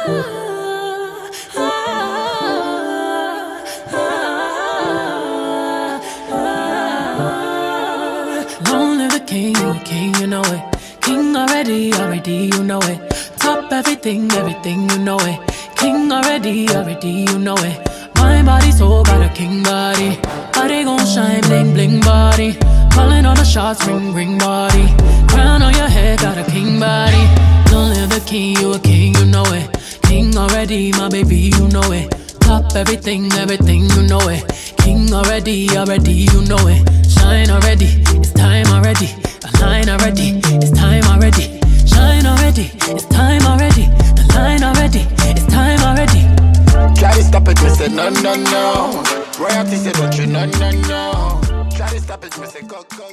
Long live the king, you a king, you know it. King already, you know it. Top everything, you know it. King already, you know it. My body, soul, got a king body. Body gon' shine, bling, bling body. Calling all the shots, ring, ring body. Crown on your head, got a king body. Long live the king, you a king, you know it. King already, my baby, you know it. Top everything, you know it. King already, you know it. Shine already, it's time already. The line already, it's time already. Shine already, it's time already. The line already, it's time already. Try to stop it, me say no, no, no. Royalty said what you no, no, no. Try to stop it, me say go, go.